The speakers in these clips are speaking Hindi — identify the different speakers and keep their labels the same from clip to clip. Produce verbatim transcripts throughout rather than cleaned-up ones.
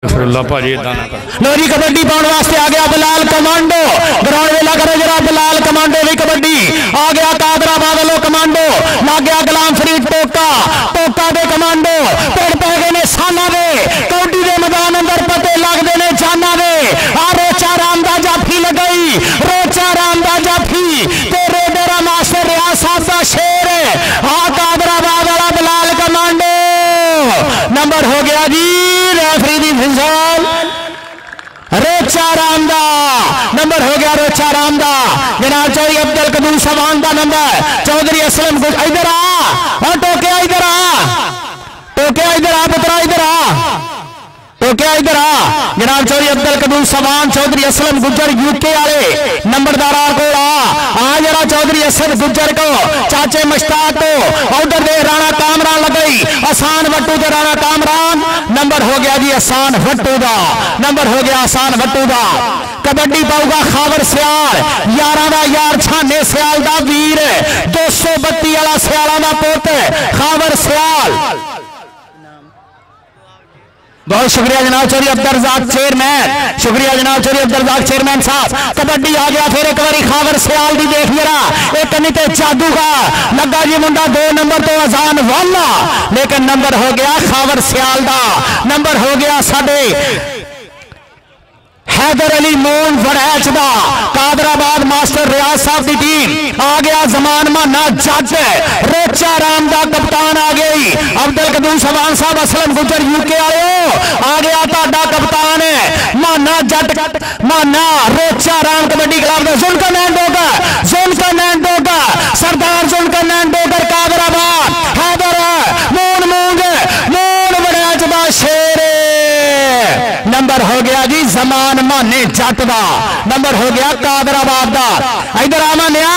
Speaker 1: लोरी कबड्डी पाने वास्ते आ गया बिलाल कमांडो। ग्राउंड वेला करो जरा बिलाल कमांडो भी कबड्डी आ गया। कादराबाद वालों कमांडो लग गया गुलाम फरीद टोका टोका दे कमांडो पेड़ पै गए ने साना दे कौडी दे मैदान अंदर पते लगते ने जाना दे। आ रोचा राम दा जाफी लगाई रोचा राम दा जाफी तेरे डेरा मास्टर रियाज साहब दा शेर आ कादराबाद वाला बिलाल कमांडो नंबर हो गया जी रेफरी दी रोचा राम दा नंबर हो गया रोचा राम दा जनाब चौधरी अब्दुल कदूर सवान दा नंबर चौधरी असलम इधर आ और टोके इधर आ टोके इधर आ पुत्रा इधर आ टोके इधर आ जनाब चौधरी अब्दुल कदूर सवान चौधरी असलम गुज्जर यूके वाले नंबरदार को आ आ जरा चौधरी असलम गुज्जर को चाचे मुश्ताक को उधर दे राणा कामरान लगाई आसान वट्टू दे राणा कामरान नंबर हो गया जी आसान वट्टू दा नंबर हो गया आसान वट्टू दा। कबड्डी पाऊगा खावर सियाल यारा दा यार छाने सियाल दा वीर दो सौ बत्ती वाला सियाला दा पुत खावर सियाल। बहुत शुक्रिया जनाब चौधरी अब्दुल रज़ाक चेयरमैन शुक्रिया जनाब चौधरी अब्दुल रज़ाक चेयरमैन साहब। कबड्डी आ गया फिर एक बारी खावर सियाल दी देख जरा एक नीते जादू का लगा जी मुंडा दो नंबर तो अजान वाला लेकिन नंबर हो गया खावर सियाल दा नंबर हो गया साडे हैदर अली मोन वड़ैच दा कादराबाद मास्टर रियाज साहब की टीम आ गया। जमान माना जज रोचा राम दा कप्तान आ गई अब्दुल कदूर सवान साहब असलम गुजर यूके आए आ गया ताड़ा कप्तान माना जट माना रोचा राम कबड्डी क्लब का जुल्कर नैन डोगर जुल्कर नैन डोगर सरदार जुल्कर नैन डोगर कादराबाद हैदर मोन मूंग मोन वड़ैच दा शेर नंबर हो गया जी जमान माने जट दा नंबर हो गया कादराबाद दा। इधर आना नया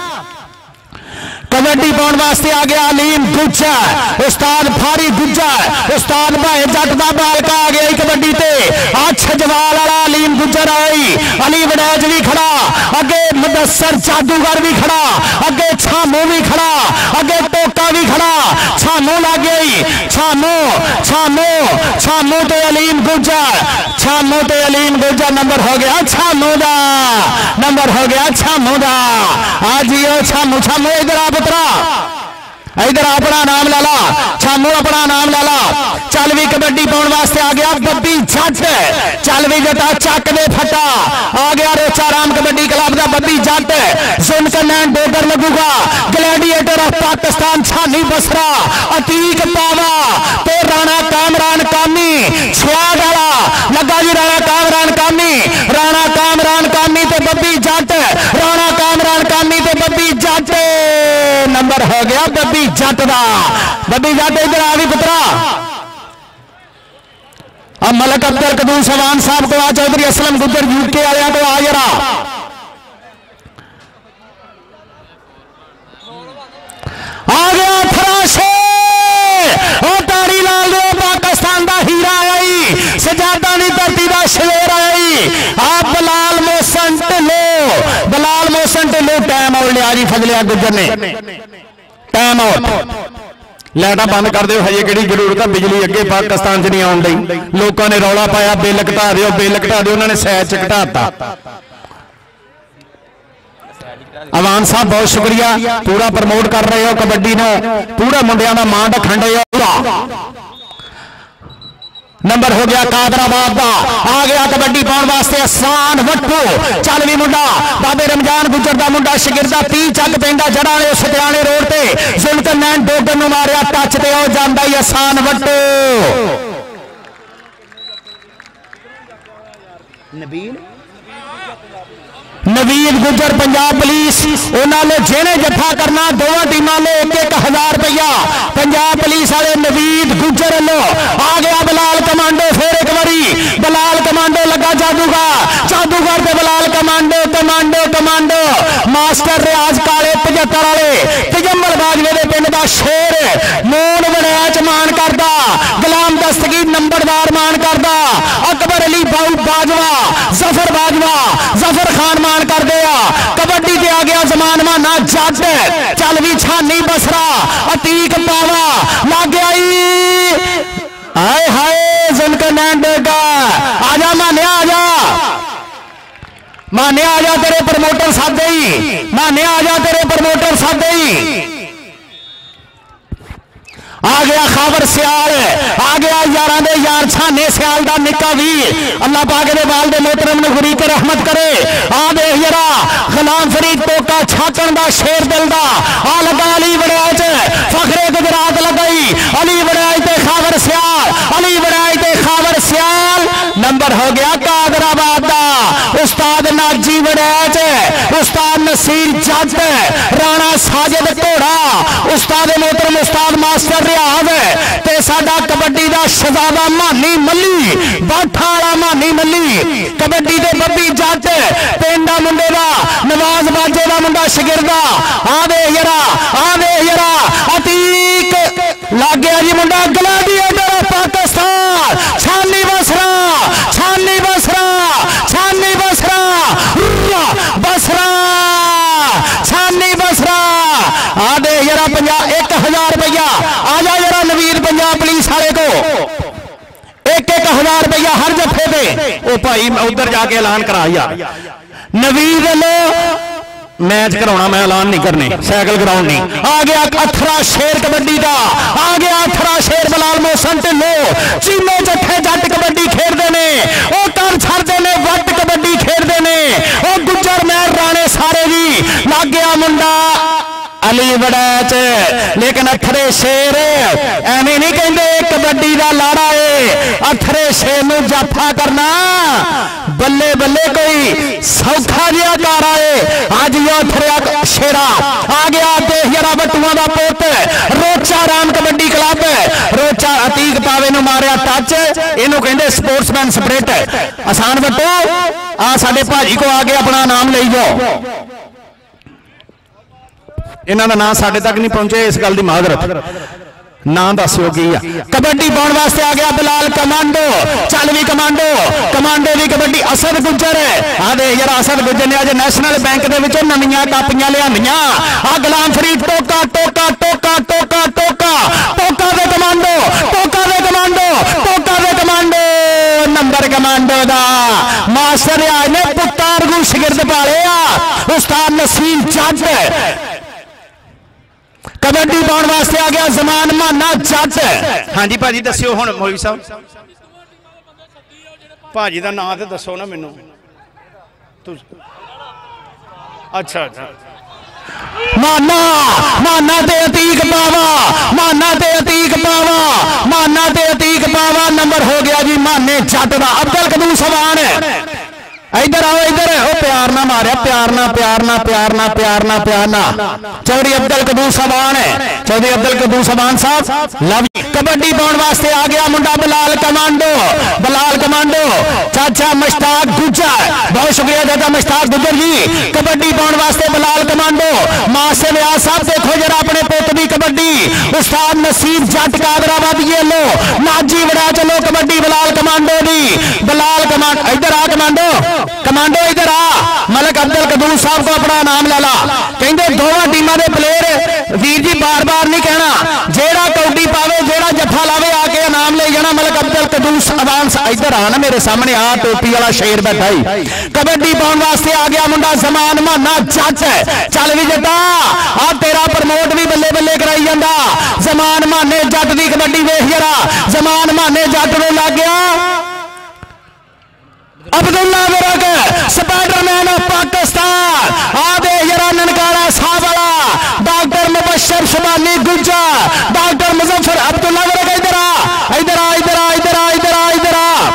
Speaker 1: कबड्डी पाने वास्ते आ गया अलीम गुज्जर उस्ताद फारी गुज्जर उस्ताद भाई जट दा बालका आ गया कबड्डी ते अच्छा जवाल वाला अलीम गुज्जर आई अली वड़ैच भी खड़ा अगे मुदस्सर जादूगर भी खड़ा अगे छामू भी खड़ा अगे टोका भी खड़ा छामू लग गई छामू छामू छामू ते अलीम गुज्जर छामू ते अलीम गुज्जर नंबर हो गया छामू दा नंबर हो गया छामू दा आज ये छामू छामू इधर आ पुत्रा इधर अपना नाम लाला छामू अपना नाम लाला। चल भी कबड्डी पाने वास्ते आ गया बब्बी जट चल भी जटा चक दे फटा आ गया रोचा राम कबड्डी क्लब का बब्बी जट जुल्कर नैन डोगर लगूगा ग्लैडिएटर ऑफ पाकिस्तान छानी बसरा अतीक पावा तो राणा कामरान कामी छुआग वाला लगा जी राणा कामरान कामी राणा कामरान कामी ते बब्बी जट राणा कामरान कामी ते बब्बी जट नंबर हो गया बब्बी जट दा बब्बी जट इधर आ भी पुत्रा। अब मलक अब्दुल कदूर सवान साहब को आ चौधरी असलम गुज्जर यूके वाले को आ जरा आ गया फराशे और तारी लाल दे पाकिस्तान दा हीरा आई सजादा दी धरती दा शेर आई आप बलाल मोहसन ढिल्लो बलाल मोहसन ढिल्लो टाइम आउट लिया जी फजलिया गुज्जर ने टाइम आउट लाइटा बंद कर दो हजे कि जरूरत है बिजली अगे पाकिस्तान च नहीं आउन दी लोगों ने रौला पाया बिल घटा दो बिल घटा दो उन्होंने सैर च घटाता। अवान साहब बहुत शुक्रिया पूरा प्रमोट कर रहे हो कबड्डी ने पूरा मुंडिया का मान रखन रहे हो। नंबर हो गया कादराबाद का आ गया कबड्डी पाने वास्ते आसान वट्टू चल भी मुंडा बाबे रमजान गुज्जर का मुंडा शिगिरदा पी चक पेंदा जड़ा ने सतियाने रोड से जुल्कर नैन डोगर नूं मारिया टच ते हो जांदा ही आसान वट्टू नबील नवीद गुज्जर पंजाब पुलिस उन्होंने जेने जफा करना दोनों टीमों ने एक एक हजार रुपया पंजाब पुलिस वाले नवीद गुज्जर लो आ गया बिलाल कमांडो फिर एक बारी बिलाल कमांडो लगा जादूगर जादूगर पे Bilal commando commando commando master Riaz काले पचहत्तर वाले तजम्मल बाजवे के पिंड का शेर मोन वड़ैच मान करदा गुलाम दस्तगीर नंबरदार मान करदा अकबर अली बाऊ बाजवा जफर बाजवा जफर खान मान कर दिया कबड्डी पे आ गया जमान माना जट चल भी छानी बसरा अतीक पावा लग गया आए हाय जुल्कर नैन डोगर आजा मान्या आजा मान्या आजा तेरे प्रमोटर साथ दई मान्या आजा तेरे प्रमोटर साथ दई आ गया खावर सियाल आ गया यार दे यार छाने सियाल दा निक्का वीर अल्लाह पाक दे बाल दे मोहतरम ने गुरी के रहमत करे आ दे जरा गुलाम फरीद टोका छाकन दा शेर दिल दा आ लगा अली वड़ाज फखरे गुजरात लगाई अली वड़ाज ते खावर सियाल अली वड़ाज ते खावर सियाल नंबर हो गया कादराबाद दा उस्ताद नाजी वड़ाज उस्ताद नसीर जट राणा साजिद घोड़ा उस्ताद मोहतरम उस्ताद मास्टर ते साडा कबड्डी दा शहजादा मानी मल्ली बाठा वाला मानी मल्ली कबड्डी दे बब्बी जट पेंडा मुंडे दा नवाज बाजे दा मुंडा शगिरदा आवे यरा आवे यरा अतीक लग गया जी मुंडा ग्लैडिएटर पाकिस्तान छानी बसरा छानी बसरा छानी बसरा बसरा छानी बसरा आदे जरा पंजाब एक हजार रुपया आजा जरा नवीर पंजाब पुलिस वाले को एक एक हजार रुपया हर जफे दे ओ भाई उधर जाके ऐलान कराया नवीर लो मैच कराना मैं ऐलान नहीं करने साइकिल ग्राउंड नहीं आ गया अथरा शेर कबड्डी का आ गया अथरा शेर बलाल मोहसन ढिल्लो चीमे जट्ठे जट कबड्डी खेलते ने ओ कर छड़ते ने वट कबड्डी खेलते ने ओ गुजर महर राणे सारे जी लग गया मुंडा अली वड़ैच लेकिन अथरे शेर एवं नहीं कहते कबड्डी का लाड़ा है अथरे शेर नूं जाफा करना बल्ले बल्ले कोई सौखा जिहा कार आए अज यो अथरे शेरा आ गया देख जरा बटुआ का पुत रोचा राम कबड्डी क्लब रोचा अतीक पावे नूं मारिया टच इनू कहते स्पोर्ट्समैन स्पिरिट आसान बटो आ साडे भाजी को आके अपना नाम ले जाओ इन्हों का नाम साढ़े तक नहीं पहुंचे इस गल की माजरत ना दसो की कबड्डी पाने वास्ते आ गया बिलाल कमांडो चल भी कमांडो कमांडो की कबड्डी असद गुजर आदे यार असद गुजर ने अज नैशनल बैंक के नवियां कापियां लिया आ गुलाम फरीद टोका टोका टोका टोका टोका टोका दे कमांडो टोका दे कमांडो टोका दे कमांडो नंबर कमांडो का मास्टर आज ने पुत्तार गु शगिर्द पाले आ उस्ताद नसीम जट कबड्डी पाने वास्ते आ गया जमान माना जट हाँ जी भाजी दस्यो हुण मौलवी साहब भाजी का नाम तो दसो ना मैनू अच्छा अच्छा माना माना ते अतीक पावा माना ते अतीक पावा माना ते अतीक पावा नंबर हो गया जी माने जट का अब्दुल कदूम सवान इधर आओ इधर ओ प्यार ना मारिया प्यार ना प्यार ना प्यार ना प्यार ना प्यार ना चौधरी अब्दुल कदूम सबान है चौधरी अब्दुल कदूम सबान साहब लव कबड्डी पाने वास्ते आ गया मुंडा बिलाल कमांडो बिलाल कमांडो चाचा मुश्ताक गुजर बहुत शुक्रिया चाचा मुश्ताक गुजर जी कबड्डी पाने वास्ते बिलाल कमांडो मां से लिया साहब देखो जरा अपने पुत की कबड्डी उस्ताद नसीब जट कादराबाद ये लो नाजी बड़ा चलो कबड्डी बिलाल कमांडो दी बिलाल कमांडो इधर आ कमांडो कमांडो इधर आ मलक अब्दुल कदूम साहब को अपना नाम ला ला कहते दोवां टीमां दे प्लेयर वीर जी बार बार नहीं कहना जेड़ा कौडी पावे जेड़ा जफा लावे आके नाम ले जाना मलक अब्दुल कदूम अवान इधर आ ना मेरे सामने आ टोपी वाला शेर बैठा ही कबड्डी पाने वास्ते आ गया मुंडा जमान माना जट चल भी जटा आ तेरा प्रमोट भी बल्ले बल्ले कराई जांदा जमान माने जट दी कबड्डी वेख जरा जमान माने जट नूं लग गया अब्दुल्ला विरक स्पाइडरमैन ऑफ पाकिस्तान आदे जरा ननकारा साहब वाला डॉक्टर मुबशर शुबानी गुज्जर डॉक्टर मुजफ्फर अब्दुल्ला विरक इधर आ इधर आ इधर आ इधर आ इधर आ इधर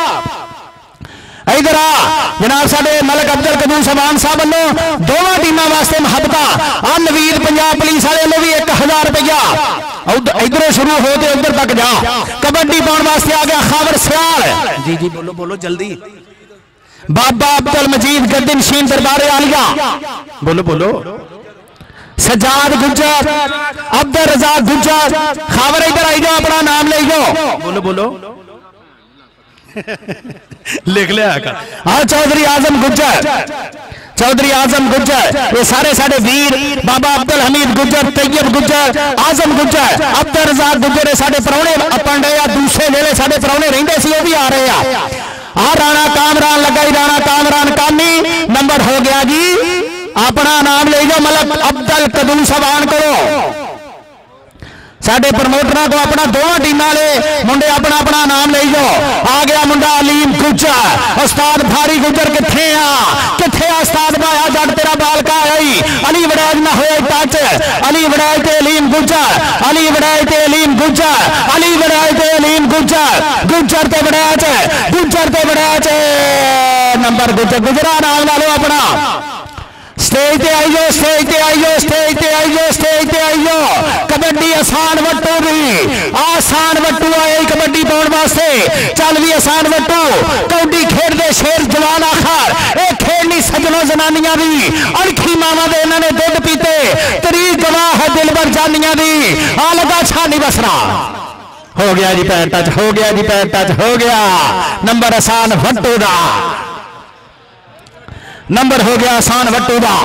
Speaker 1: आ इधर आ जनाब साडे मलक अब्दुल कदूम सबान साहब वालों दोवां टीमां वास्ते मुहब्बत आ नवीर पंजाब पुलिस वाले लो भी एक हजार रुपया इधरों शुरू हो तो उधर तक जा कबड्डी पाने वास्ते आ गया खावर सियाल जी जी बोलो बोलो जल्दी बाबा अब्दुल मजीद गद्दिन शीन दरबारे आलिया बोलो बोलो सजाद गुज्जर अब्दुल रजाक गुज्जर खावर इधर आई जाओ अपना नाम ले जाओ बोलो बोलो लिख लिया हाँ चौधरी आजम गुज्जर चौधरी आजम गुज्जर ये सारे सारे वीर बाबा अब्दुल हमीद गुज्जर तैयब गुज्जर आजम गुज्जर अब्दुल रजाक गुज्जर सारे परौने अपन रहे दूसरे वेले सारे परौने रहिंदे सी वो भी आ रहे हैं लगा राणा कामरान कामी। नंबर हो गया जी, अपना नाम ले जाओ मलक अब्दुल कदूम सबान करो। साडे प्रमोटरां को अपना दोवां टीमां वाले मुंडे अपना अपना नाम ले जाओ। आ गया मुंडा अलीम गुज्जर, उस्ताद फारी गुज्जर किथे आ किथे आ उस्ताद भाया जट तेरा बालका आई। अली वड़ैज ना होया टच, अली वड़ैज ते अलीम गुज्जर, अली वड़ैज ते अलीम गुज्जर, अली वड़ैज ते अलीम गुज्जर, गुज्जर ते वड़ैज, गुज्जर ते वड़ैज। नंबर गुज्जर गुजरा नाम ला लो अपना। स्टेज ते आइयो, स्टेज ते आइयो, स्टेज ते आइयो, स्टेज ते आइयो। कबड्डी आसान वट्टू भी आसान वट्टू आए कबड्डी पाने वास्ते। चल भी आसान वट्टू कबड्डी खेडते शेर जवान आखर ये खेडनी सजनों जनानियां दी अणखी मावा दे इन्होंने दुध पीते तरी गवाह है दिलबर जानिया दी। आ लगा छानी बसरा हो गया जी, पैर टच हो गया जी, पैर टच हो गया। नंबर आसान वट्टू दा, नंबर हो गया आसान वट्टू दा।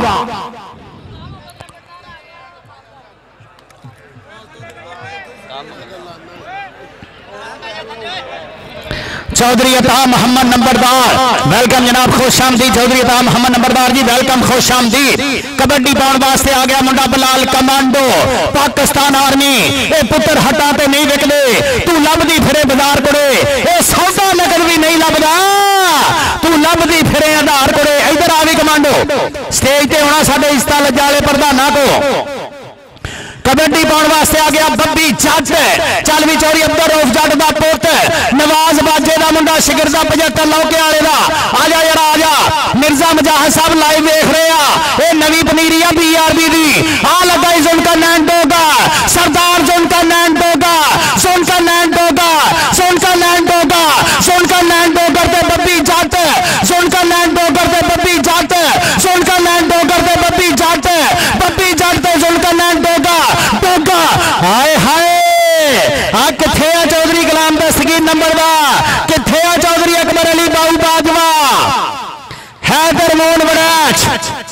Speaker 1: चौधरी अता मोहम्मद नंबरदार वेलकम जनाब, खुश आमदीद। चौधरी अता मोहम्मद नंबरदार जी वेलकम, खुश आमदीद। कबड्डी पाने वास्ते आ गया मुंडा बलाल कमांडो पाकिस्तान आर्मी। ए पुत्र हटा ते नहीं विकदे, तू लभदी फिरे बाजार कोड़े, ए सौदा नगर भी नहीं लभदा, तू लभदी फिरे आधार कोड़े। इधर आ भी कमांडो स्टेज ते होना साडे इस्ता लजाले प्रधाना को। कबड्डी पाने वास्ते आ गया बब्बी जट, चल भी चौरी अब्दुल रऊफ जट दा पुत नवाज बाजे दा मुंडा शिगरदा पचहत्तर लौके वाले दा। आजा यार आजा, मिर्जा मुजाहिद साहब लाइव देख रहे आ। ए नवी पनीरिया बी आर बी दी आ लगा जुनका नैन डोगा, सरदार जुनका नैन डोगा, सुनका नैन डोगा, सुनका नैन डोगा, सुनका नैन डोगर ते बब्बी जट, सुनका नैन डोगर ते बब्बी जट, सुनका नैन डोगर ते बब्बी जट, बब्बी जट ते सुनका नैन डोगा डोगा। हाय हाय आ किथे आ चौधरी गुलाम दस्तगीर नंबर दा, किथे आ चौधरी अकबर अली बाऊ बाजवा, हैदर मोन वड़ैच।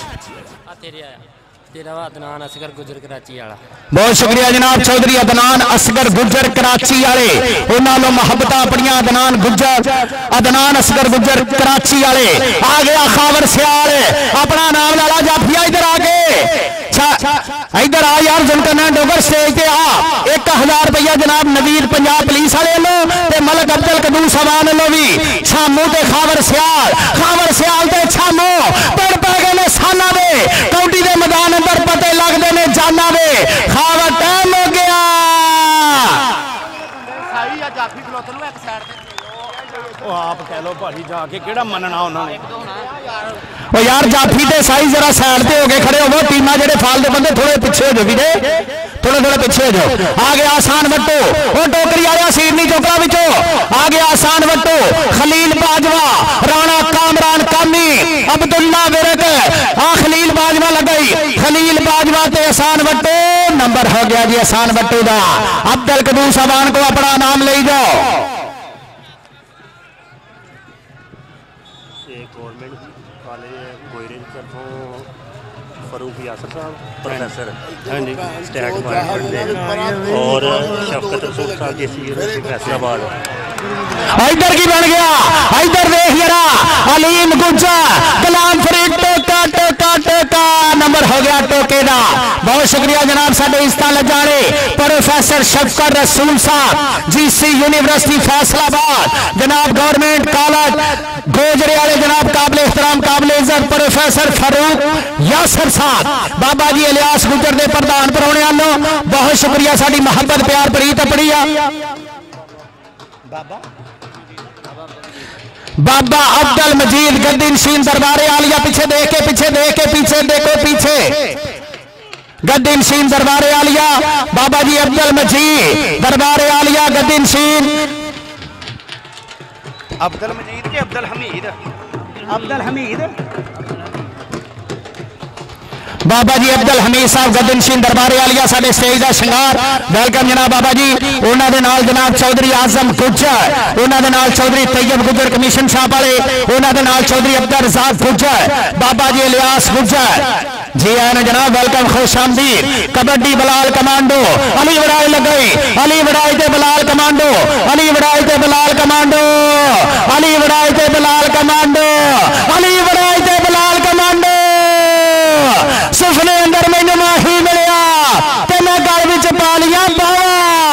Speaker 1: अदनान असगर गुजर कराची वाला बहुत शुक्रिया जनाब। चौधरी अदनान असगर गुजर कराची वाले उन्होंने मोहब्बत अपनिया। अदनान गुजर अदनान असगर गुजर कराची वाले आ गया खावर सियाल अपना नाम लाला जाफिया। इधर आके इधर आ यार जुनकना डोगर स्टेज पे आ। एक हजार रुपया जनाब नवीर पंजाब पुलिस वाले लो ते मलक अब्दुल कदूम सवान लो भी छामू ते खावर सियाल, खावर सियाल ते छामू पड़ पै गए साना दे काउंटी दे मैदान अंदर पते लगते ने जाना दे। खावर टाइम हो गया। आप कह लो भाजी जाके केड़ा मनना उन्होंने ओ यार जाफी ते साई जरा साइड पे हो गए खड़े हो। टीमां जेडे फालतू बंदे थोड़े पीछे हो जाओ वीरे, थोड़े थोड़े पीछे हो जाओ। आ गया आसान वट्टू वो टोकरी आया सीरनी चोकरा विचों आ गया आसान वट्टू। खलील बाजवा, राणा कामरान कामी, अब्दुल्ला विरक आ खलील बाजवा लगाई। खलील बाजवा ते आसान वट्टू नंबर हो गया जी आसान वट्टू दा। अब्दुल कदूम साहबान को अपना नाम ले जाओ। फरूक यासर साहब प्रोफेसर हाँ जी स्टैक डिपार्टमेंट और शफकत रसूल साहब जेसी यूनिवर्सिटी फैसलाबाद। इधर की बन गया, इधर देख जरा अलीम गुज्जर गुलाम फरीद टोका टोका टोका नंबर हो गया टोके का। बहुत शुक्रिया जनाब साडे इस्ता लजाने प्रोफेसर शफकत रसूल साहब जीसी यूनिवर्सिटी फैसलाबाद जनाब गवर्नमेंट कॉलेज गोजरे वाले जनाब काबिल एहतराम काबिल इज्जत प्रोफेसर फरूक यासर साहब बाबा जी इलियास गुजर के प्रधान परौने वालों बहुत शुक्रिया। साडी मोहब्बत प्यार प्रीत अपनी आ। बाबा अब्दुल मजीद गद्दी नशीन दरबारे आलिया पीछे देख के पीछे देख के पीछे देखो पीछे गद्दी नशीन दरबारे आलिया बाबा जी अब्दुल मजीद दरबारे आलिया गद्दी नशीन
Speaker 2: अब्दुल मजीद के अब्दुल हमीद अब्दुल हमीद
Speaker 1: बाबा जी अब्दुल हमीद साहब गद्दनशीन दरबारे वालिया साडे स्टेज का श्रृंगार वेलकम जनाब बाबा जी। उन्होंने नाल जनाब चौधरी आजम गुज्जर, उन्होंने नाल चौधरी तैयब गुज्जर कमीशन साहब वाले, उन्होंने नाल चौधरी अब्दुल रज़ाक गुज्जर, बाबा जी इलियास गुज्जर जी आए जनाब वेलकम खुश आमदीद। कबड्डी बलाल कमांडो अली वड़ाई लगाई, अली वड़ाई ते बलाल कमांडो, अली वड़ाई ते बलाल कमांडो, अली वड़ाई ते बलाल कमांडो अली वड़ैच ते बलाल कमांडो सुफने अंदर मैनू माही मिलिया ते मैं गल विच पा लिया बावा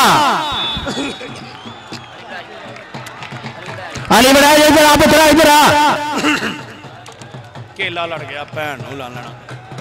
Speaker 1: अली वड़ैच इधर आ पुत्रा इधर आ
Speaker 2: केला लड़ गया भैन नूं ला लेना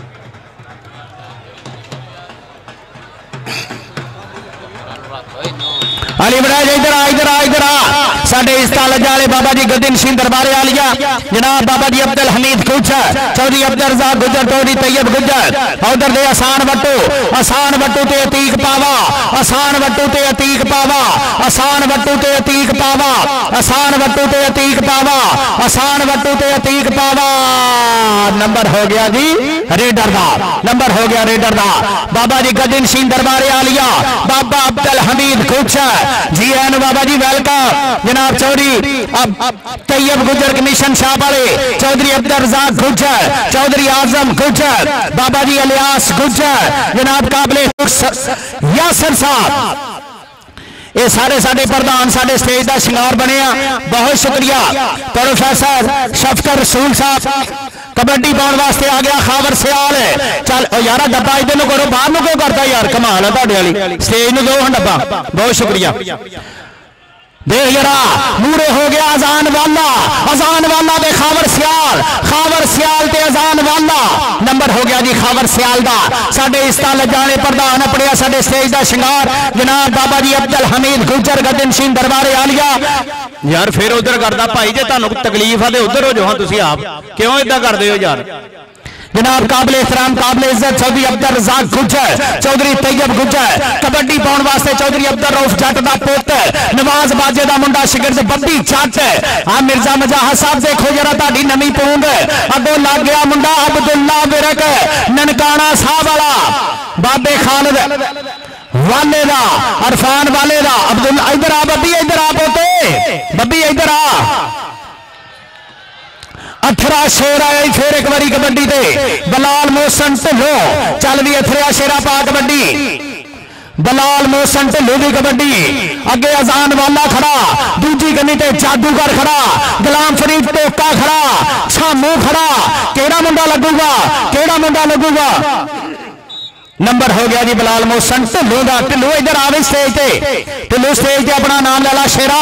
Speaker 1: अली वड़ैच इधर आ इधर आ इधर आ साडे इस तालज वाले बाबा जी गद्दीन सिंह दरबार आलिया जनाब बाबा जी अब्दुल हमीद गुज्जर चौधरी अब्दुल रज़ाक गुज्जर चौधरी तैयब गुज्जर उधर दे आसान वट्टू आसान वट्टू ते अतीक पावा आसान वट्टू ते अतीक पावा आसान वट्टू ते अतीक पावा आसान वट्टू ते अतीक पावा आसान वट्टू ते अतीक पावा नंबर हो गया जी रेडर दा नंबर हो गया रेडर दा बाबा जी गद्दीन सिंह दरबार आलिया बाबा अब्दुल हमीद गुज्जर जी एन बाबा जी वेलकम जनाब चौधरी तैयब गुज्जर कमीशन शाह वाले चौधरी अब्दुल रज़ाक गुज्जर चौधरी आजम गुज्जर बाबा जी इलियास गुज्जर जनाब काबिले यासर साहब ये सारे साडे प्रधान साडे स्टेज का शिंगार बने बहुत शुक्रिया प्रोफेसर शफकर रसूल साहब कबड्डी पाने वास्ते आ गया खावर सियाल चल यार डब्बा इधर नु करो बाहर नु क्यों करता यार कमाल है तुहाडे वाली स्टेज नु दो डब्बा बहुत शुक्रिया देख जरा मूरे हो गया अजान वाला अजान वाला दे खावर सियाल खावर सियाल ते अजान वाला नंबर हो गया जी खावर सियाल दा साडे इस ताल जाने प्रधान अपने साडे स्टेज दा शिंगार जनाब बाबा जी अब्दुल हमीद गुज्जर गद्दीन सिंह दरबार आलिया यार फिर उधर करदा भाई जे तुहानू तकलीफ है ते उधर हो जाओ तुसीं आप क्यों इदा करदे हो यार जनाब काबिल एहतराम काबिल इज्जत चौधरी अब्दुल रज़ाक गुज्जर चौधरी तैयब गुज्जर कबड्डी पाने वास्ते चौधरी अब्दुल रऊफ जट दा पुत्र नवाज बाजे दा मुंडा शिगिर्द बब्बी जट आ मिर्जा मजाहर साहब देखो जरा ताड़ी नवी पूंग अगो लग गया मुंडा अब्दुल्ला विरक ननकाना साहब वाला बाबे खालिद वाले दा अरफान वाले दा अब्दुल इधर आ बब्बी इधर आ पोते बब्बी इधर आ अथरा शेर आया फिर एक बारी कबड्डी ते बलाल मोहसन ढिल्लो चल भी अथरा शेरा पा कबड्डी बलाल मोहसन ढिल्लो की कबड्डी अगे अजान वाला खड़ा दूजी गन्नी ते जादूगर खड़ा गुलाम फरीद टोका खड़ा छामू खड़ा केड़ा मुंडा लगूगा केड़ा मुंडा लगूगा नंबर हो गया जी बलाल मोहसन ढिल्लो दा ढिल्लो इधर आवे स्टेज ते ढिल्लो स्टेज ते अपना नाम ला ला शेरा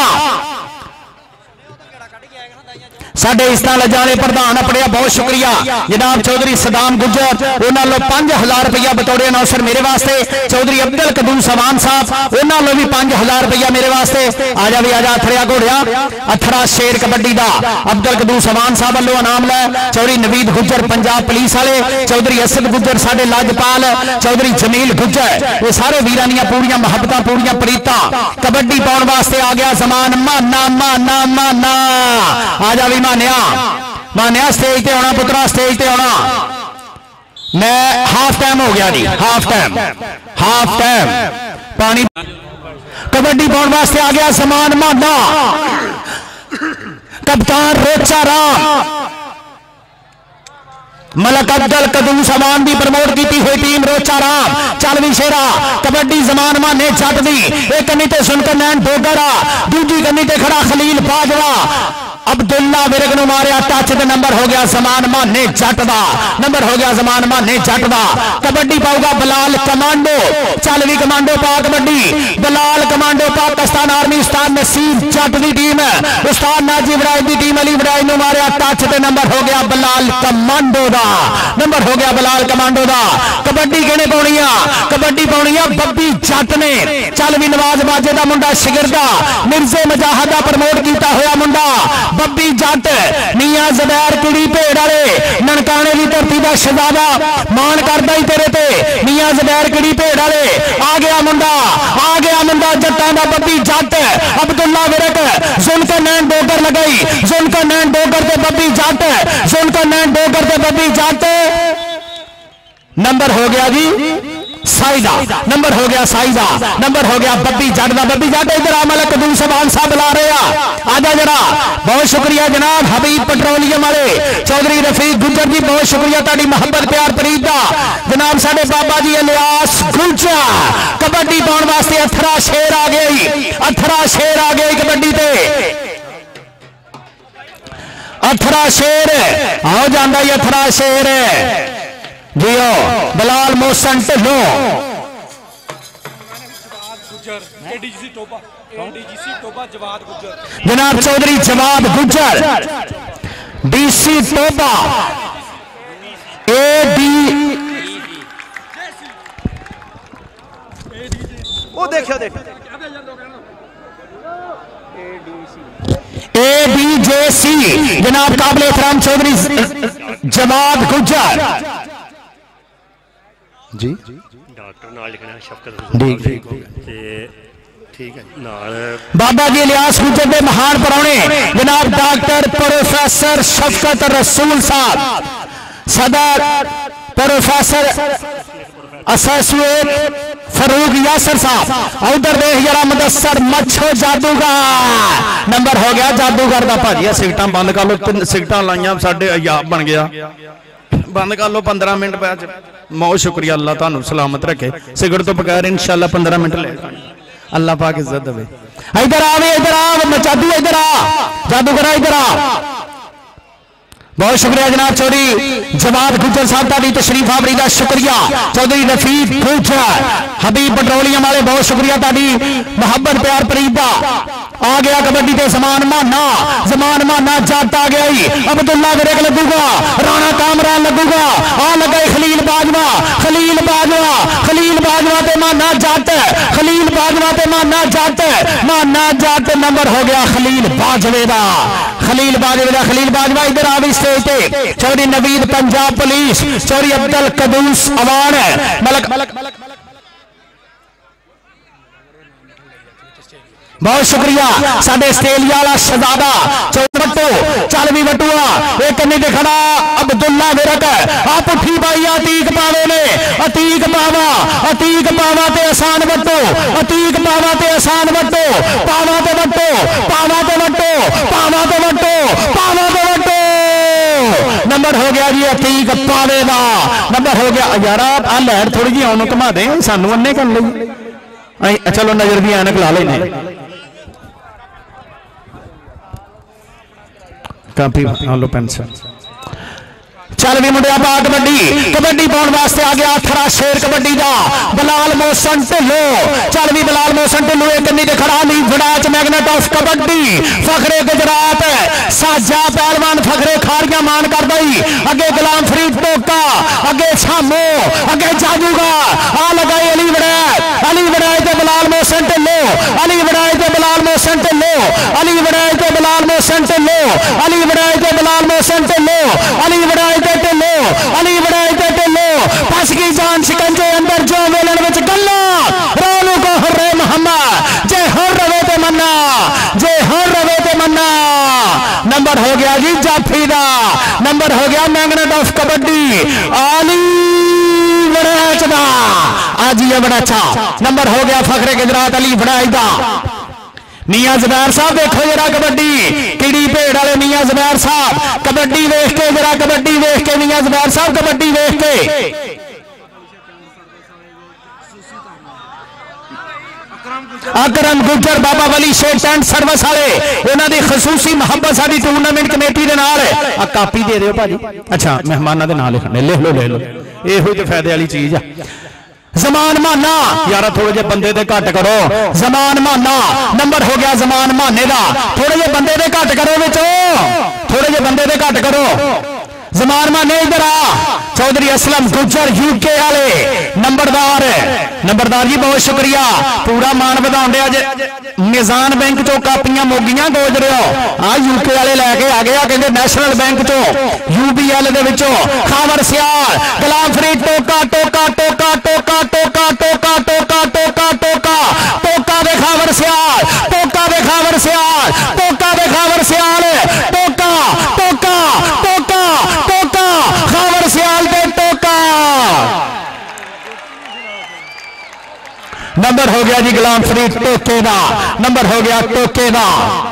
Speaker 1: साडे इस ताल जाने प्रधान अपने बहुत शुक्रिया जनाब चौधरी सदाम गुज्जर उन्होंने पांच हजार रुपया बतौरे नौसर मेरे वास्ते चौधरी अब्दुल कदूम सवान साहब उन्होंने भी पांच हजार रुपया मेरे वास्ते आजा भी आजा अथरिया घोड़िया अथरा शेर कबड्डी का अब्दुल कदूम सवान साहब वालों इनाम लै चौधरी नवीद गुज्जर पंजाब पुलिस वाले चौधरी असद गुज्जर साडे लाजपाल चौधरी जमील गुज्जर ये सारे वीरां दियां पूरियां मुहब्बतां पूरियां प्रीतां कबड्डी पाउण वास्ते आ गया जमान माना माना माना आजा भी मानिया मानिया स्टेज ते आना पुत्रा स्टेज ते आना मैं हाफ टाइम हो गया जी हाफ टाइम हाफ टाइम पानी कबड्डी पाउण वास्ते आ गया समान माना कप्तान रोचा राम मलक अब्दुल कदूम समान की प्रमोट की हुई टीम रोचा राम चल भी शेरा कबड्डी जमान माने जट दी एक कन्नी ते सुनकर नैन डोगरा दूजी कन्नी ते खड़ा खलील बाजवा अब्दुल्ला विरक नु मारिया टच ते नंबर हो गया जमान माने जट दा नंबर हो गया जमान माने जट दा कबड्डी पाऊगा बलाल कमांडो चल भी कमांडो पा कबड्डी बलाल कमांडो पाकिस्तान आर्मी उस्ताद नसीम जट दी टीम उस्ताद नाजी वराज दी टीम अली वराज नु मारिया टच ते नंबर हो गया बलाल कमांडो दा नंबर हो गया बलाल कमांडो दा कबड्डी कहने पाउनी आ कबड्डी पाउनी आ बब्बी जट ने चल भी नवाज बाजे दा मुंडा शिगिरदा मिर्जे मजाहद दा प्रमोट कीता होया मुंडा बब्बी जट मियां ज़ुबैर कुड़ी भेड़ वाले ननकाने की धरती का शहजादा मान करदा ही तेरे ते मियां ज़ुबैर कुड़ी भेड़ वाले आ गया मुंडा आ गया मुंडा जट्टां दा बब्बी जट अब्दुल्ला विरक जुल्का नैन डोगर लगाई जुल्का नैन डोगर ते बब्बी जट जुल्का नैन डोगर ते बब्बी जट नंबर हो गया जी साइदा नंबर हो गया साइदा नंबर हो गया बब्बी जट दा बब्बी जट इधर मलक कदूम सवान साहब ला रहे हैं आजा जरा बहुत शुक्रिया जनाब हबीब पेट्रोलियम वाले चौधरी रफीक गुज्जर जी बहुत शुक्रिया ताड़ी मोहब्बत प्यार प्रीत दा जनाब साडे बाबा जी इलियास गुज्जर कबड्डी पाउण वास्ते अथरा शेर आ गई अथरा शेर आ गई कबड्डी ते अथरा शेर आओ जाता ही अथरा शेर जियो बिलाल मोहसन ढिल्लो जनाब चौधरी जवाद गुजर डीसी टोबा ए डी
Speaker 2: वो देखियो देखियो
Speaker 1: ए बी जे सी जनाब काबिल एहतराम चौधरी जवाद गुजर जी
Speaker 3: डॉक्टर नाल लिखना शफकत ठीक है नाल
Speaker 1: बाबा जी इलियास गुजर के महान परौने जनाब डॉक्टर प्रोफेसर शफकत रसूल साहब सदर प्रोफेसर एसोसिएट फरूक यासर साहब उधर देख जरा मुदस्सर मच्छो जादूगर नंबर हो गया जादूगर का भाजी सिगटा बंद कर लो तीन सिगटा लाइया साढ़े अयाब बन गया बंद कर लो पंद्रह मिनट बैच बहुत शुक्रिया अल्लाह तुहानू सलामत रखे सिगट तो बगैर इंशाल्लाह पंद्रह मिनट ले अल्लाह पाक इज्जत दे इधर आ इधर आ जादू इधर आ जादूगर इधर आ बहुत शुक्रिया जनाब चौधरी जवाद गुजर साहब का तशरीफ आवरी का शुक्रिया चौधरी रफीक गुजर हबीब पेट्रोलियम वाले बहुत शुक्रिया ताड़ी मोहब्बत प्यार फरीद आ गया कबड्डी के जमान माना जमान माना जट आ गया ही अब्दुल्ला विरक लगूगा राणा कामरान लगूगा आ लगा खलील बाजवा खलील बाजवा खलील बाजवा ते माना जट खलील बाजवा ते माना जट माना जट नंबर हो गया खलील बाजवे का खलील बाजवे का खलील बाजवा इधर आ स्टेज पे चौधरी नवीद पंजाब पुलिस चौधरी अब्दुल कदूस अवान मलक मलक बहुत शुक्रिया साडे आस्ट्रेलिया वाला शहजादा चौधरी चल भी बटुआ एक कन्नी ते खड़ा अब्दुल्ला विरक आप उठी पाई अतीक पावे ने अतीक पावा अतीक पावा ते आसान बटो अतीक पावा ते आसान बटो पावा ते बटो पावा ते बटो पावा ते बटो पावा ते बटो नंबर हो गया जी अतीक पावे का नंबर हो गया यार आ लहर थोड़ी जी आउन घुमा दे सानू अन्ने कर लई चलो नजर भी ऐनक ला लेने कापी लो पेंसिल चल भी मुंडिया पा कबड्डी कबड्डी पाने वास्ते आ गया अथरा शेर कबड्डी का बिलाल मोहसन ढिल्लो चल भी बिलाल मोहसन ढिल्लो एक कन्नी ते खड़ा ली फड़ाच मैग्नेट ऑफ कबड्डी फखरे गुजरात साजा पहलवान फखरे खारियां मान कर दई अगे गुलाम फरीद टोका अगे शामो अगे जादूगर आ लगाई अली वड़ैच अली वड़ैच ते बिलाल मोहसन ढिल्लो अली वड़ैच ते बिलाल मोहसन ढिल्लो अली वड़ैच ते बिलाल मोहसन ढिल्लो अली वड़ैच ते बिलाल मोहसन ढिल्लो अली वड़ैच ढिल्लो अली वड़ैच ढिल्लो फस गई जान शिकंजे अंदर जो वेलन विच गल्ला रोलू को हर्रे मोहम्मद जे हर रवे ते मन्ना जे हर रवे ते मन्ना नंबर हो गया जी जाफी दा नंबर हो गया मैग्नेट ऑफ कबड्डी अली वड़ैच दा आज ये बड़ा अच्छा नंबर हो गया फखरे गुजरात अली वड़ैच दा मियां ज़ुबैर साहब देखो जरा कबड्डी किड़ी भेड़ वाले मियां ज़ुबैर साहब कबड्डी देख के जरा कबड्डी देख के मियां ज़ुबैर साहब कबड्डी देख के अकरम गुजर बाबा वली शेख टेंट सर्विस वाले उन्हां दी खसूसी मुहब्बत साडी टूर्नामेंट कमेटी दे नाल आ कापी दे दिओ भाजी अच्छा मेहमानां दे नाम लिखने लिख लो ले लो इहो ही ते फायदे वाली चीज है जमान माना यार थोड़े जे बंदे दे घट करो जमान माना नंबर हो गया जमान माने का थोड़े जे बंदे दे घट करो विचो थोड़े जे बंदे दे घट करो जमान माने इधर आ चौधरी असलम गुजर यूके वाले नंबरदार नंबरदार जी बहुत शुक्रिया पूरा मान बढ़ाते अज निजान बैंक चो कापियां मोगियां गोज रहे हो आ यूके वाले लैके आ गया कहते नैशनल बैंक चो यूबीएल दे विचों खावर सियाल गुलाम फरीद टोका टोका टोका टोका टोका टोका टोका टोका टोका टोका दे खावर सियाल टोका दे खावर सियाल टोका दे खावर सियाल टोका टोका टोका टोका खावर सियाल दे टोका नंबर हो गया जी गुलाम फरीद टोके का नंबर हो गया टोके का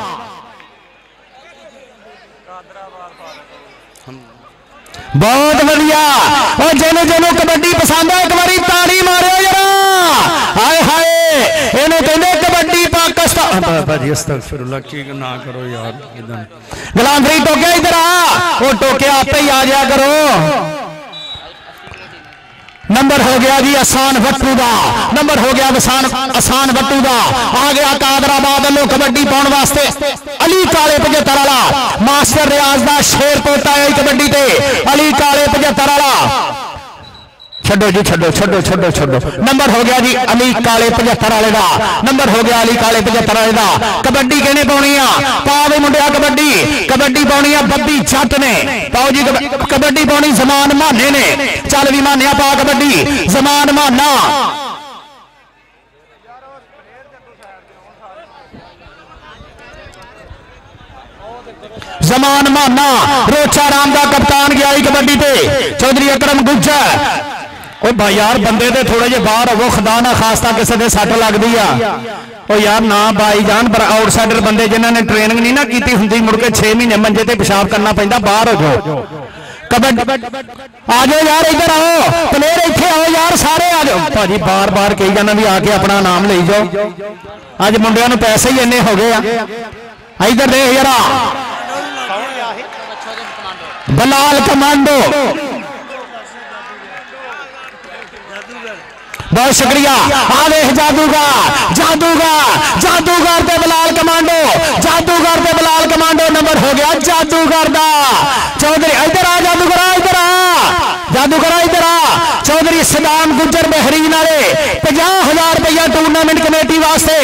Speaker 1: बहुत बढ़िया और जेनू जेनू कबड्डी पसंद है एक बारी ताली मारो जरा हाय हाय इन्हें कहते कबड्डी पाकिस्तान भाजी अस्तगफिरुल्लाह की ना करो यार गुलाम फरीद टोके इधर आ वो टोके आपे ही आ जाया करो। नंबर हो गया जी आसान वट्टू का, नंबर हो गया आसान आसान वट्टू का। आ गया कादराबाद लो कबड्डी पाने वास्ते अली काले पचहत्तर वाला मास्टर रियाज का शेर पोता है कबड्डी ते अली काले पचहत्तर वाला। छो जी छो छो छो छो नंबर हो गया जी अली काले पचहत्तर वाले का, नंबर हो गया अली काले पचहत्तर वाले का। कबड्डी कहने पानी आ पा भी मुंडिया कबड्डी कबड्डी पानी आ बब्बी जट ने पाओ जी कबड्डी पानी जमान माने ने चल भी मानिया पा कबड्डी जमान माना जमान माना रोचा राम का कप्तान गया कबड्डी पे चौधरी अकरम गुज्जर। ओ भाई यार बंदे ते थोड़े जे बाहर हो खुदा ना खास्ता किसी दे सट लगदी आ ओ यार ना भाई जान पर आउटसाइडर बंदे जिन्होंने ट्रेनिंग नहीं ना की हुंदी मुड़ के छे महीने मंजे ते पेशाब करना पैंदा बाहर हो जाओ। कबड्डी आ जाओ यार इधर आओ प्लेयर इत्थे आओ यार सारे आ जाओ भाजी बार बार कही जाना भी आके अपना नाम ले जाओ। अज मुंडिया नूं पैसे ही इन्ने हो गए आ। इधर देख यार बलाल कमांडो बहुत शुक्रिया। आवे जादूगर जादूगर जादूगर ते बलाल कमांडो जादूगर ते बलाल कमांडो। नंबर हो गया जादूगर दा चौधरी इधर आ जादूगर इधर आ जादूगर इधर आ चौधरी सदाम गुज्जर बहरीन वाले पचास हजार रुपया टूर्नामेंट कमेटी वास्ते।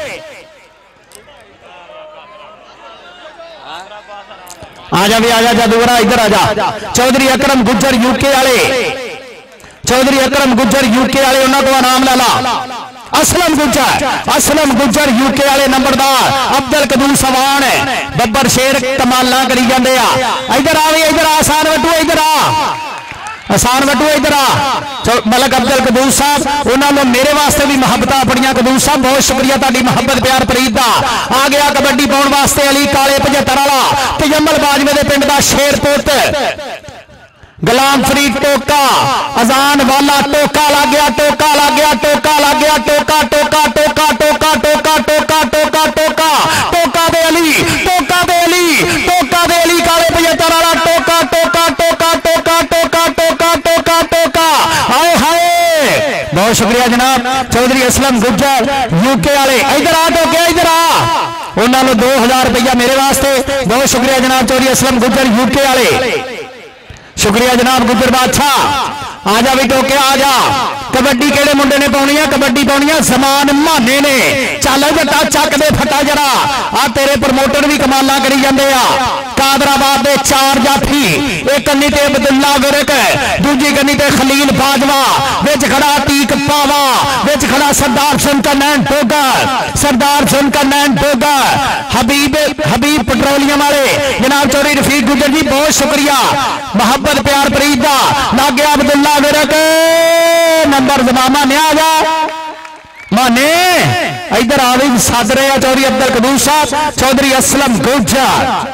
Speaker 1: आजा भी आजा जादूगर इधर आजा चौधरी अकरम गुज्जर यूके वाले चौधरी अकरम गुज्जर यूके वाले उन्होंने को नाम ला ला असलम गुज्जर असलम गुज्जर यूके वाले नंबरदार अब्दुल कदूर सवान है बब्बर शेर कमाला करी जाते आ। इधर आ इधर आसान वटू इधर आ आसान वटू इधर आ मलक अब्दुल कदूर साहब उन्होंने मेरे वास्ते भी मुहब्बत अपनिया कदूर साहब बहुत शुक्रिया ताड़ी मुहब्बत प्यार प्रीत का। आ गया कबड्डी पाने वास्ते अली काले पचहत्तर वाला तजम्मल बाजवे के पिंड का शेर पुत गुलाम फरीद टोका अजान वाला टोका लग गया टोका लग गया टोका लग गया टोका टोका टोका टोका टोका टोका टोका टोका टोका दे अली टोका दे अली टोका दे अली काले पचहत्तर वाला टोका टोका टोका टोका टोका टोका टोका टोका हाय हाय बहुत शुक्रिया जनाब चौधरी असलम गुज्जर यूके वाले। इधर आ टोके इधर आ उन्होंने दो हजार रुपया मेरे वास्ते बहुत शुक्रिया जनाब चौधरी असलम गुज्जर यूके वाले शुक्रिया जनाब गुज्जर बादशाह। आजा भी टोके आजा कबड्डी केड़े मुंडे ने पाउनी है कबड्डी पाउनी है जमान माने ने चल जट्टा चक दे फटा जरा आ तेरे प्रमोटर भी कमाला करी जाते आ। कादराबाद दे चार जाफी एक कन्नी ते अब्दुल्ला विरक दूजी कन्नी ते खलील बाजवा विच खड़ा तीक पावा विच खड़ा सरदार सुनकर नैन टोगर सरदार सुनकर नैन टोगर हबीब हबीब पेट्रोलियम वाले जनाब चौधरी रफीक गुज्जर जी बहुत शुक्रिया मोहब्बत प्यार प्रीत दा। लागे अब्दुल्ला विरक नंबर जमामा ने आ जा माने इधर आ भी सद रहे हैं चौधरी अब्दुल कदूर साहब चौधरी असलम गुज्जर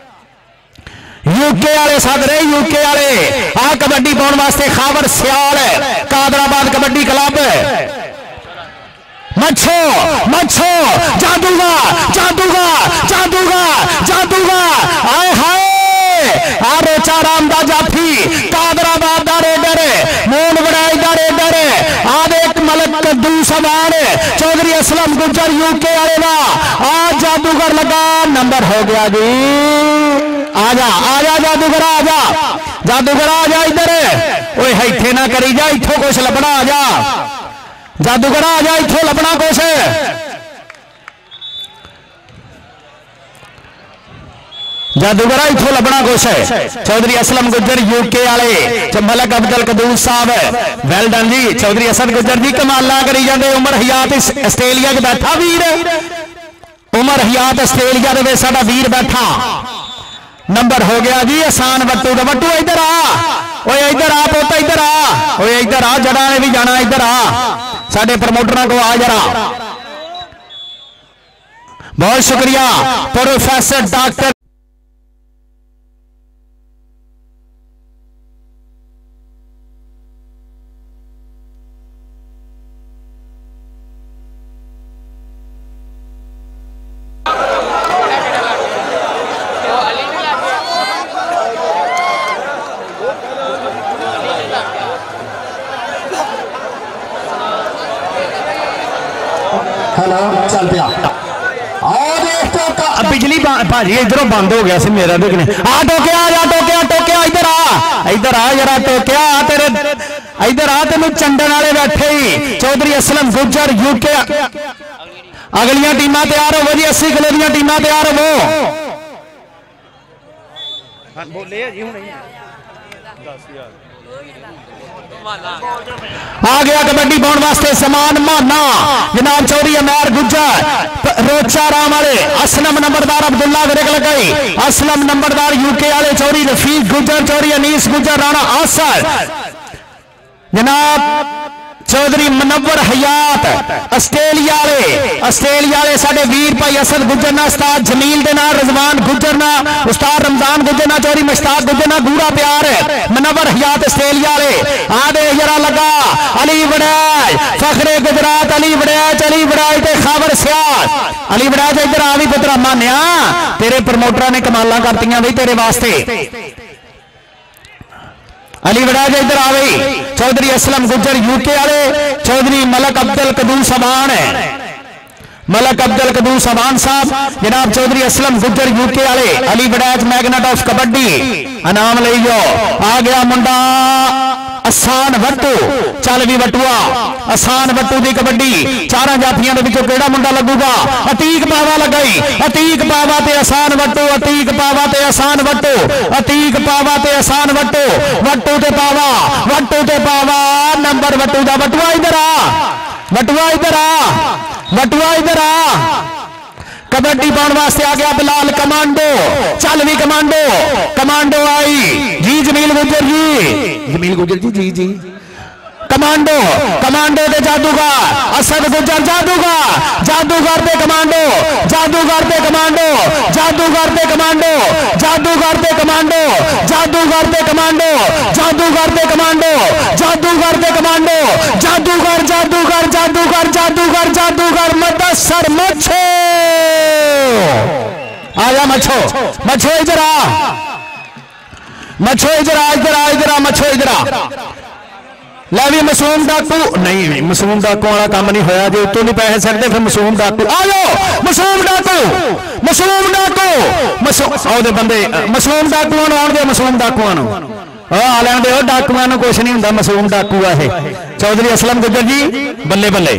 Speaker 1: यूके वाले सद रहे यूके वाले आ कबड्डी पाने वास्ते खावर सियाल कादराबाद कबड्डी क्लब मच्छो मच्छो जादूगर जादूगर जादूगर जादूगर आए हाय आ रोचा राम दा जाफी कादराबाद दा रेडर मून बनाई दा रेडर आ देख मलक कद्दू सवार चौधरी असलम गुज्जर यूके वाले दा आ जादूगर लगा नंबर हो गया जी। आजा आजा जादूगर आजा जादूगर आजा इधर ओए इत्थे ना करी जा इत्थों कुछ लभना आजा जादूगर आजा इत्थों लभना कुछ जादूगर इत्थों लभना कुछ है। चौधरी असलम गुज्जर यूके वाले मलक अब्दुल कदूर साहब वेल डन जी चौधरी असलम गुज्जर जी कमाला करी जाते उमर हयात आस्ट्रेलिया च बैठा वीर उमर हयात आस्ट्रेलिया के साडा वीर बैठा। नंबर हो गया जी आसान वट्टू का वट्टू इधर आ ओए इधर आ पोता इधर आ ओए इधर आ जड़ा ने भी जाना इधर आ साडे प्रमोटरां को आ जरा बहुत शुक्रिया प्रोफेसर डॉक्टर हेलो चल पिया बिजली भाजी इधरों बंद हो गया सी मेरा देखने आ टोके आ जा टोके आ टोके इधर आ इधर आ जरा टोके आ तेरे इधर आ तेन चंडन वाले बैठे ही चौधरी असलम गुजर यूके अगलियां टीमां तैयार हो जी अस्सी किलो दी टीमां तैयार हो
Speaker 2: बोले जी हुणे
Speaker 1: आ गया कबड्डी पाने वास्ते समान माना जनाब चौधरी अमैर गुज्जर रोचा राम वाले असलम नंबरदार अब्दुल्ला विरक लगाई असलम नंबरदार यूके वाले चौधरी रफीक गुज्जर चौधरी अनीस गुज्जर राणा आसर जनाब चौधरी मनवर हयात आस्ट्रेलिया वाले आस्ट्रेलिया वाले साडे वीर भाई असद गुज्जर ना उस्ताद जमील दे नाल रजवान गुज्जर ना उस्ताद रमजान गुज्जर ना चौधरी मुश्ताक गुज्जर ना गूढ़ा प्यार मनवर हयात आस्ट्रेलिया वाले आदे जरा लगा अली वड़ैच फखरे गुजरात अली वड़ैच अली वड़ैच ते खावर सियाल अली वड़ैच इधर आ भी पुत्रा मान्या तेरे प्रमोटरां ने कमालां करतियां बई तेरे वास्ते अली वड़ैच इधर आ गई चौधरी असलम गुज्जर यूके वाले चौधरी मलक अब्दुल कदूस अबान है मलक अब्दुल कदूस अबान साहब जनाब चौधरी असलम गुज्जर यूके वाले अली वड़ैच मैग्नेट ऑफ कबड्डी इनाम ले जाओ आ गया मुंडा आसान वट्टू चल भी वटुआ आसान वट्टू की कबड्डी चार जाफियां केड़ा मुंडा लगूगा अतीक पावा लगाई अतीक पावा ते आसान वट्टू अतीक पावा ते आसान वट्टू अतीक पावा ते आसान वट्टू वट्टू ते पावा वट्टू ते पावा नंबर वट्टू दा वटुआ इधर आ वटुआ इधर आ वटुआ इधर आ कबड्डी पाने वास्ते आ गया बिलाल कमांडो चल भी commando commando I G Jameel Gujjar ji Jameel Gujjar ji ji ji commando commando दे जादूगर असद गुजर जादूगर जादूगर दे कमांडो जादूगर दे कमांडो जादूगर दे कमांडो जादूगर दे कमांडो जादूगर दे कमांडो जादूगर दे कमांडो जादूगर दे कमांडो जादूगर जादूगर जादूगर जादूगर जादूगर मदसर मच्छो आजा मच्छो मच्छो इधर आ मच्छो इधर आ इधर आ इधर आ मच्छो इधर आ लै भी मासूम डाकू नहीं नहीं मासूम डाकू वाला काम नहीं होया जो उतों नहीं पैसे सकते फिर मासूम डाकू आ जाओ मासूम डाकू मासूम डाकू मासूम बंदे मासूम डाकू आउण दे मासूम डाकुआं नूं आ लैण दे डाकुआं नूं कुछ नहीं हुंदा मासूम डाकू आ चौधरी असलम गुजर जी बल्ले बल्ले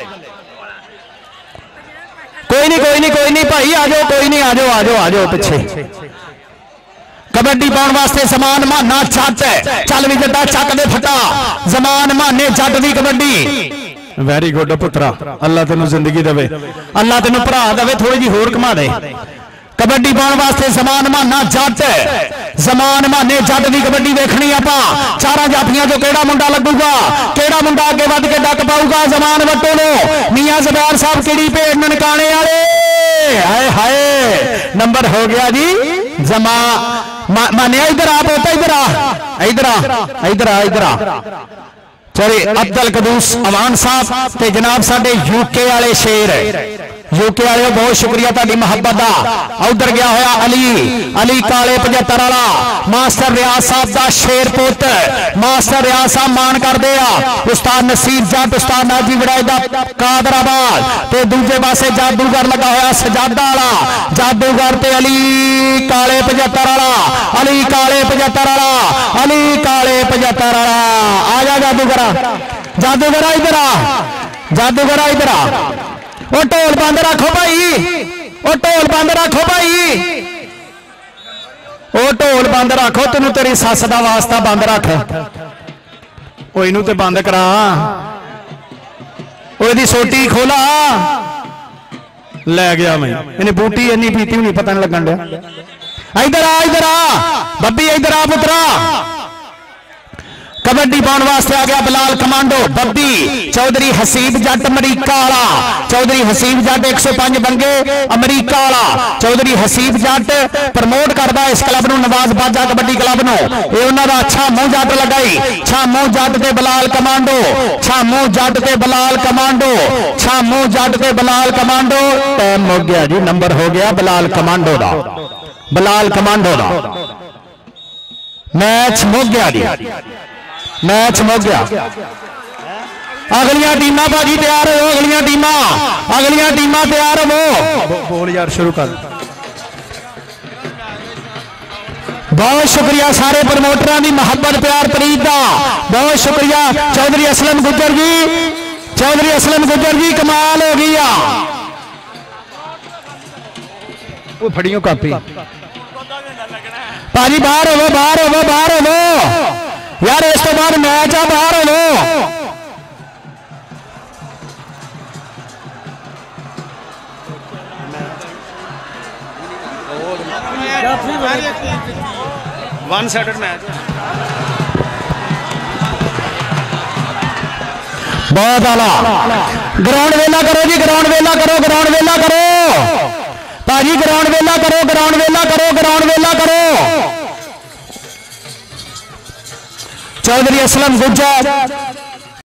Speaker 1: कोई नहीं कोई नहीं कोई नहीं भाई आ जाओ कोई नहीं आ जाओ आ जाओ आ जाओ पीछे कबड्डी पाने वास्ते समान माना जट चल भी जट्टा चक दे फटा जमान माने जट दी कबड्डी वेरी गुड पुत्रा अल्लाह तेन जिंदगी देवे अल्लाह तेन भरा देवे थोड़ी जी होर घुमा दे कबड्डी पाने वास्ते जमान माना जट जमान माने जट दी कबड्डी देखनी आपां चारा जाफियां जो केड़ा मुंडा लगूगा केड़ा मुंडा अगे वध के डक पाऊगा जमान वट्टो नो मियां ज़ुबैर साहब किड़ी भेड़ ननकाने वाले हाय हाय नंबर हो गया जी जमा मानिया इधर आ पोता इधर आ इधर आ इधर आ इधर आ चले अब्दुल कदूस अवान साहब ते जनाब साडे यूके वाले शेर यूके वाले बहुत शुक्रिया तुहाडी मुहब्बत दा उधर गया होया अली अली काले पचहत्तर वाला मास्टर रियाज साहब दा शेर पुत मास्टर रियाज साहब मान करदे आ उस्ताद नसीर जट उस्ताद नाजी वड़ाई दा कादराबाद ते दूजे पासे जादूगर लगा होया सजादा वाला जादूगर ते अली काले पचहत्तर वाला अली काले पचहत्तर वाला अली काले पचहत्तर वाला आ जा जादूगरा जादूगरा इधर आ जादूगरा इधर आ ओ ढोल बंद रखो भाई ओ ढोल बंद रखो भाई ओ ढोल बंद रखो तेन तेरी सस का वास्ता बंद रख ओ इनू ते बंद करा ओ सोटी खोला लै गया मैं इन्हें बूटी इन्नी पीती हुई पता नहीं लगन दिया इधर आ इधर आ बब्बी इधर आ पुत्रा कबड्डी पाने वास्ते आ गया बिलाल कमांडो बब्बी चौधरी हसीब जट अमरीका वाला चौधरी हसीब जट एक सौ पांच बंगे अमरीका वाला चौधरी हसीब जट प्रमोट करता इस क्लब नूं नवाज बाजा कबड्डी क्लब नूं ये उन्हां दा छामू जट लगाई छामू जट ते बिलाल कमांडो छामू जट ते बिलाल कमांडो छामू जट ते बिलाल कमांडो टाइम हो गया जी नंबर हो गया बिलाल कमांडो दा बिलाल कमांडो दा मैच हो गया जी मैच मुक गया अगलियां टीमां भाजी तैयार हो, अगलियां टीमां अगलियां टीमां तैयार हो।
Speaker 4: बोल यार शुरू कर।
Speaker 1: बहुत शुक्रिया सारे प्रमोटरों की मोहब्बत प्यार प्रीत का, बहुत शुक्रिया चौधरी असलम गुज्जर जी, चौधरी असलम गुज्जर जी कमाल हो गई।
Speaker 4: वो फड़ियों कापी
Speaker 1: भाजी बाहर हो, बाहर हो, बाहर हो यार, इस तो बाद मैच आ, बाहर हो।
Speaker 2: One sided match.
Speaker 1: बहुत आला ग्राउंड वेला करो जी, ग्राउंड वेला करो, ग्राउंड वेला करो भाजी, ग्राउंड वेला करो, ग्राउंड वेला करो, ग्राउंड वेला करो। चौधरी असलम गुज्जर